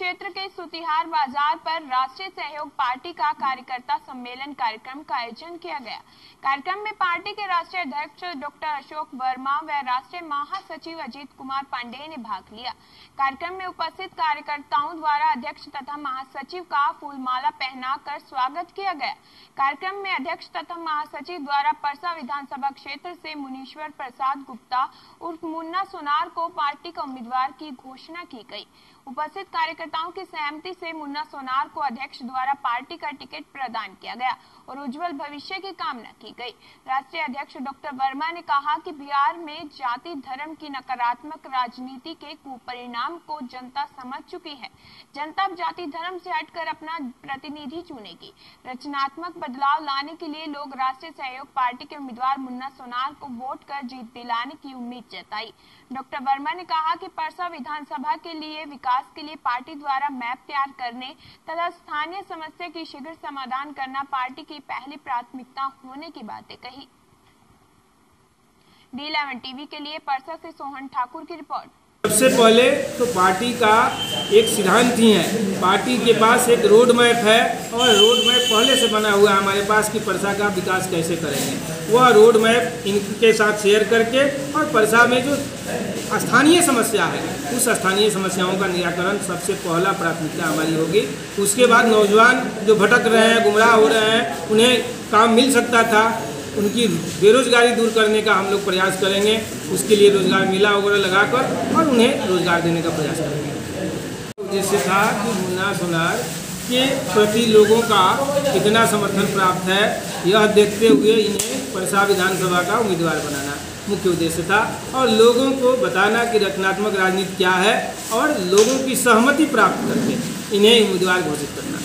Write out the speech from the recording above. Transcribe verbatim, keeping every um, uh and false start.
क्षेत्र के सुतिहार बाजार पर राष्ट्रीय सहयोग पार्टी का कार्यकर्ता सम्मेलन कार्यक्रम का आयोजन किया गया। कार्यक्रम में पार्टी के राष्ट्रीय अध्यक्ष डॉक्टर अशोक वर्मा व राष्ट्रीय महासचिव अजीत कुमार पांडेय ने भाग लिया। कार्यक्रम में उपस्थित कार्यकर्ताओं द्वारा अध्यक्ष तथा महासचिव का फूलमाला पहनाकर स्वागत किया गया। कार्यक्रम में अध्यक्ष तथा महासचिव द्वारा परसा विधानसभा क्षेत्र से मुनीश्वर प्रसाद गुप्ता उर्फ मुन्ना सोनार को पार्टी का उम्मीदवार की घोषणा की गई। उपस्थित कार्यकर्ताओं की सहमति से मुन्ना सोनार को अध्यक्ष द्वारा पार्टी का टिकट प्रदान किया गया और उज्जवल भविष्य की कामना की गई। राष्ट्रीय अध्यक्ष डॉक्टर वर्मा ने कहा कि बिहार में जाति धर्म की नकारात्मक राजनीति के कुपरिणाम को जनता समझ चुकी है। जनता अब जाति धर्म से हटकर अपना प्रतिनिधि चुनेगी। रचनात्मक बदलाव लाने के लिए लोग राष्ट्रीय सहयोग पार्टी के उम्मीदवार मुन्ना सोनार को वोट कर जीत दिलाने की उम्मीद जताई। डॉक्टर वर्मा ने कहा कि परसा विधानसभा के लिए विकास के लिए पार्टी द्वारा मैप तैयार करने तथा स्थानीय समस्या की शीघ्र समाधान करना पार्टी की पहली प्राथमिकता होने की बातें कही। डी इलेवन टीवी के लिए परसा से सोहन ठाकुर की रिपोर्ट। सबसे पहले तो पार्टी का एक सिद्धांत ही है, पार्टी के पास एक रोड मैप है और रोड मैप पहले से बना हुआ है हमारे पास कि परसा का विकास कैसे करेंगे। वह रोड मैप इनके साथ शेयर करके और परसा में जो स्थानीय समस्या है उस स्थानीय समस्याओं का निराकरण सबसे पहला प्राथमिकता हमारी होगी। उसके बाद नौजवान जो भटक रहे हैं, गुमराह हो रहे हैं, उन्हें काम मिल सकता था, उनकी बेरोजगारी दूर करने का हम लोग प्रयास करेंगे। उसके लिए रोजगार मेला वगैरह लगाकर और उन्हें रोजगार देने का प्रयास करेंगे। जिससे था कि मुन्ना सोनार के प्रति लोगों का कितना समर्थन प्राप्त है, यह देखते हुए इन्हें परसा विधानसभा का उम्मीदवार बनाना मुख्य उद्देश्य था और लोगों को बताना कि रचनात्मक राजनीति क्या है और लोगों की सहमति प्राप्त करके इन्हें उम्मीदवार घोषित करना।